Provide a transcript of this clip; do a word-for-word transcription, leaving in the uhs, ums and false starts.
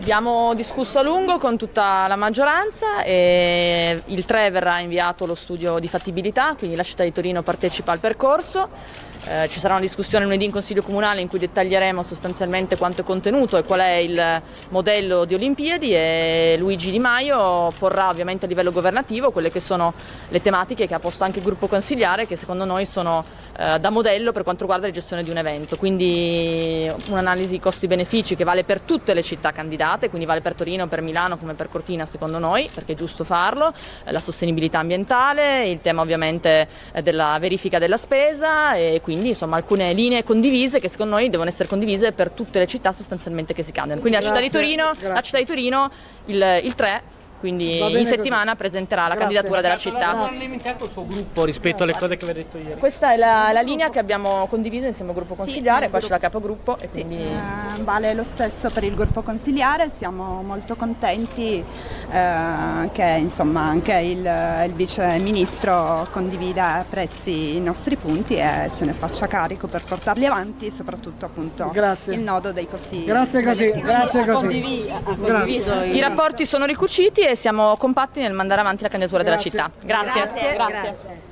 Abbiamo discusso a lungo con tutta la maggioranza e il tre verrà inviato lo studio di fattibilità, quindi la città di Torino partecipa al percorso. Eh, ci sarà una discussione lunedì in Consiglio Comunale in cui dettaglieremo sostanzialmente quanto è contenuto e qual è il modello di Olimpiadi, e Luigi Di Maio porrà ovviamente a livello governativo quelle che sono le tematiche che ha posto anche il gruppo consigliare, che secondo noi sono eh, da modello per quanto riguarda la gestione di un evento, quindi un'analisi costi-benefici che vale per tutte le città candidate, quindi vale per Torino, per Milano come per Cortina secondo noi, perché è giusto farlo, la sostenibilità ambientale, il tema ovviamente della verifica della spesa e quindi insomma alcune linee condivise che secondo noi devono essere condivise per tutte le città sostanzialmente che si candidano. Quindi la città di Torino, la città di Torino il, il tre, quindi in settimana così presenterà la Grazie. candidatura della città. Non ha limitato il suo gruppo rispetto alle cose che avete detto ieri? Questa è la, la linea che abbiamo condiviso insieme al gruppo consigliare, sì, qua c'è la capogruppo e sì, quindi... eh, vale lo stesso per il gruppo consigliare, siamo molto contenti eh, che insomma anche il, il vice ministro condivida a prezzi i nostri punti e se ne faccia carico per portarli avanti, soprattutto appunto Grazie. il nodo dei costi. Grazie così, grazie così. Grazie. I rapporti sono ricuciti e siamo compatti nel mandare avanti la candidatura Grazie. della città. Grazie. Grazie. Grazie. Grazie.